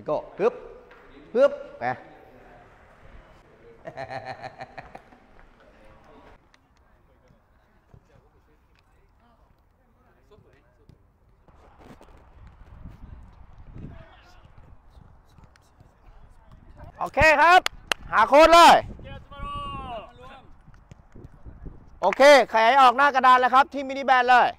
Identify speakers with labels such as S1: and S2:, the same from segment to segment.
S1: โก้ฮึบฮึบไปโอเคครับหาโค้ดเลยโอเคขยายออกหน้ากระดานเลยครับที่มินิแบนเลย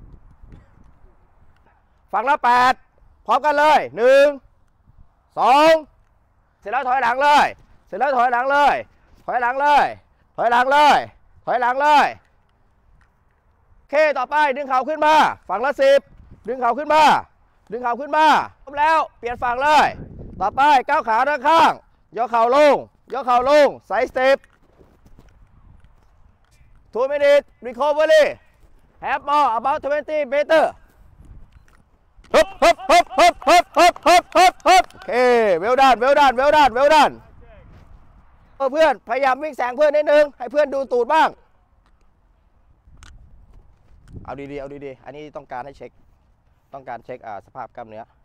S1: ฝั่งละ8พร้อมกันเลย1 2เสร็จแล้วถอยหลังเลยเสร็จแล้วถอยหลังเลยถอยหลังเลยถอยหลังเลยถอยหลังเลยโอเคต่อไปดึงเข่าขึ้นมาฝั่งละ10ดึงเข่าขึ้นมาดึงเข่าขึ้นมาพร้อมแล้วเปลี่ยนฝั่งเลยต่อไปก้าวขาด้านข้างยกเข่าลงยกเข่าลงไซส์สเต็ป2 minutes recovery have more about 20 meter ฮึบฮึบฮึบฮึบฮึบฮึบฮึบฮึบฮึบโอเคเวลดันเวลดันเวลดันเวลดันเพื่อนพยายามวิ่งแซงเพื่อนนิดนึงให้เพื่อนดูตูดบ้างเอาดีๆเอาดีๆอันนี้ต้องการให้เช็คต้องการเช็คสภาพกล้ามเนื้อ